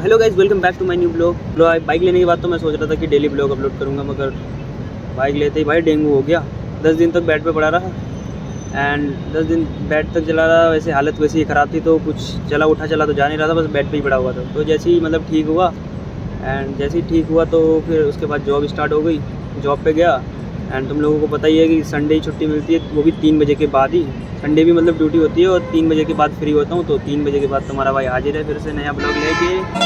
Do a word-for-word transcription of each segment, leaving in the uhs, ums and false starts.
Hello guys, welcome back to my new blog. Bike लेने के बाद तो मैं सोच रहा था कि डेली ब्लॉग अपलोड करूंगा, मगर बाइक लेते ही भाई डेंगू हो गया। दस दिन तक बेड पे पड़ा रहा एंड दस दिन बेड तक चला रहा। वैसे हालत वैसे ही ख़राब थी, तो कुछ चला उठा चला तो जा नहीं रहा था, बस बेड पे ही पड़ा हुआ था। तो जैसे ही मतलब ठीक हुआ एंड जैसे ही ठीक हुआ तो फिर उसके बाद जॉब स्टार्ट हो गई। जॉब पे गया एंड तुम लोगों को पता ही है कि संडे ही छुट्टी मिलती है, वो भी तीन बजे के बाद ही। संडे भी मतलब ड्यूटी होती है और तीन बजे के बाद फ्री होता हूँ। तो तीन बजे के बाद तुम्हारा भाई हाजिर है फिर से नया ब्लॉग लेके।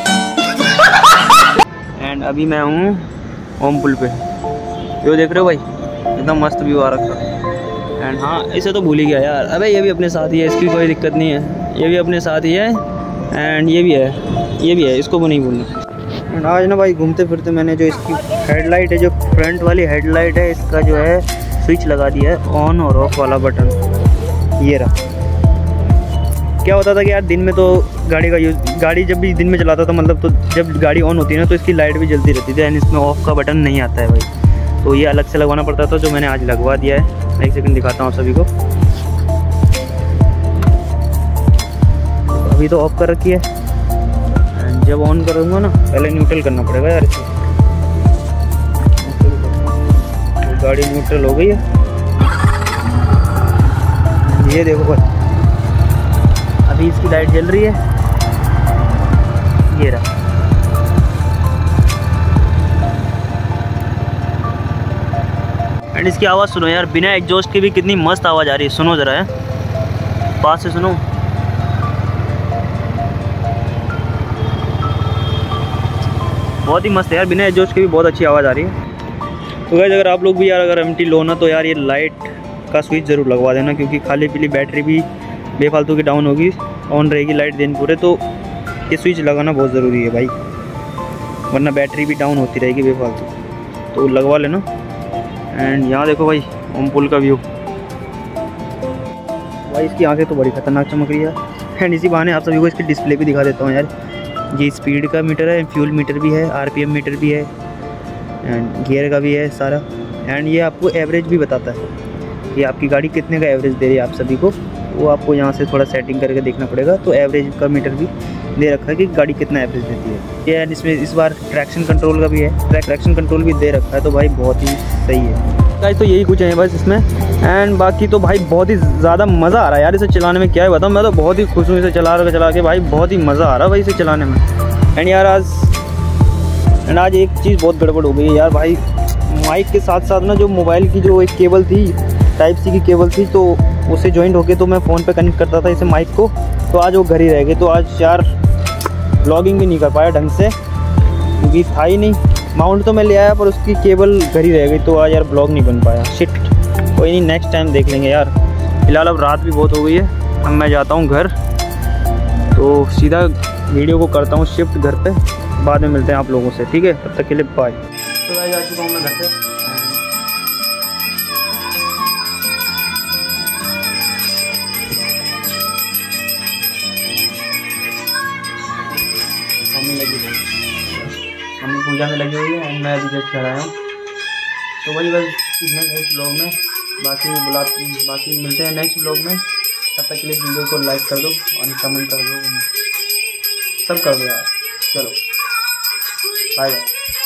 एंड अभी मैं हूँ ओम पुल पे, जो देख रहे हो भाई, एकदम मस्त व्यू आ रखा। एंड हाँ, इसे तो भूल ही गया यार। अबे ये भी अपने साथ ही है, इसकी कोई दिक्कत नहीं है, ये भी अपने साथ ही है। एंड ये भी है, ये भी है, इसको वो नहीं भूलना। एंड आज ना भाई घूमते फिरते मैंने जो इसकी हेडलाइट है, जो फ्रंट वाली हेडलाइट है, इसका जो है स्विच लगा दिया है, ऑन और ऑफ वाला बटन। ये रहा। क्या होता था कि यार दिन में तो गाड़ी का यूज़, गाड़ी जब भी दिन में चलाता था मतलब, तो जब गाड़ी ऑन होती है ना तो इसकी लाइट भी जलती रहती थी एंड इसमें ऑफ का बटन नहीं आता है भाई। तो ये अलग से लगवाना पड़ता था, जो मैंने आज लगवा दिया है। मैं एक सेकंड दिखाता हूँ आप सभी को। अभी तो ऑफ कर रखी है एंड जब ऑन करूँगा ना, पहले न्यूट्रल करना पड़ेगा यार इसे। तो गाड़ी न्यूट्रल हो गई है, ये देखो भाई, अभी इसकी लाइट जल रही है। ये रहा। एंड इसकी आवाज़ सुनो यार, बिना एग्जॉस्ट के भी कितनी मस्त आवाज़ आ रही है। सुनो ज़रा, है पास से सुनो। बहुत ही मस्त है यार, बिना एग्जॉस्ट के भी बहुत अच्छी आवाज़ आ रही है। तो गाइस, अगर आप लोग भी यार अगर एमटी लो ना, तो यार ये लाइट का स्विच ज़रूर लगवा देना, क्योंकि खाली पीली बैटरी भी बेफालतू की डाउन होगी, ऑन रहेगी लाइट दिन पूरे। तो ये स्विच लगाना बहुत ज़रूरी है भाई, वरना बैटरी भी डाउन होती रहेगी बेफालतू। तो लगवा लेना। एंड यहाँ देखो भाई, ओम पुल का व्यू भाई, इसकी आंखें तो बड़ी खतरनाक चमक रही है। एंड इसी बहाने आप सभी को इसकी डिस्प्ले भी दिखा देता हूँ यार। ये स्पीड का मीटर है, फ्यूल मीटर भी है, आरपीएम मीटर भी है एंड गियर का भी है सारा। एंड ये आपको एवरेज भी बताता है कि आपकी गाड़ी कितने का एवरेज दे रही है आप सभी को। वो आपको यहाँ से थोड़ा सेटिंग करके देखना पड़ेगा। तो एवरेज का मीटर भी दे रखा है कि गाड़ी कितना एवरेज देती है। ये एंड इसमें इस बार ट्रैक्शन कंट्रोल का भी है, ट्रैक्शन कंट्रोल भी दे रखा है। तो भाई बहुत ही सही है गाइस। तो यही कुछ है बस इसमें। एंड बाकी तो भाई बहुत ही ज़्यादा मज़ा आ रहा है यार इसे चलाने में। क्या है बताऊँ, मैं तो बहुत ही खुश हूँ इसे चला रहा चला के भाई, बहुत ही मज़ा आ रहा है भाई इसे चलाने में। एंड यार आज एंड आज एक चीज़ बहुत गड़बड़ हो गई है यार भाई। माइक के साथ साथ ना जो मोबाइल की जो एक केबल थी, टाइप सी की केबल थी, तो उससे जॉइंट होके तो मैं फ़ोन पे कनेक्ट करता था इसे माइक को, तो आज वो घर ही रह गए। तो आज यार ब्लॉगिंग भी नहीं कर पाया ढंग से, क्योंकि था ही नहीं। माउंट तो मैं ले आया पर उसकी केबल घर ही रह गई, तो आज यार ब्लॉग नहीं बन पाया। शिट, कोई नहीं, नेक्स्ट टाइम देख लेंगे यार। फिलहाल अब रात भी बहुत हो गई है, अब मैं जाता हूँ घर। तो सीधा वीडियो को करता हूँ शिफ्ट घर पे, बाद में मिलते हैं आप लोगों से, ठीक है? तब तक के लिए बाय। तो भाई जा चुका हूँ मैं घर पे। मम्मी लगी हुई मम्मी पूजा में लगी हुई है एंड मैं अभी जस्ट घर आया हूँ। तो वही बस नेक्स्ट ब्लॉग में बाकी बुला बाकी मिलते हैं नेक्स्ट ब्लॉग में। तब तक के लिए वीडियो को लाइक कर दो और कमेंट कर दो, सब कर दो यार। चलो बाय बाय।